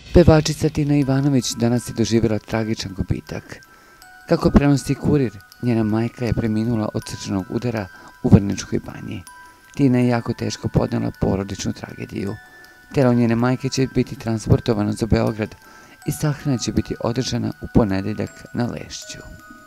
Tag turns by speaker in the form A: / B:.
A: Pevačica Tina Ivanović danas je doživjela tragičan gubitak. Kako prenosi Kurir, njena majka je preminula od srčanog udara u Vrnjačkoj Banji. Tina je jako teško podnela porodičnu tragediju. Telo njene majke će biti transportovano za Beograd i sahrana će biti održana u ponedeljak na Lešću.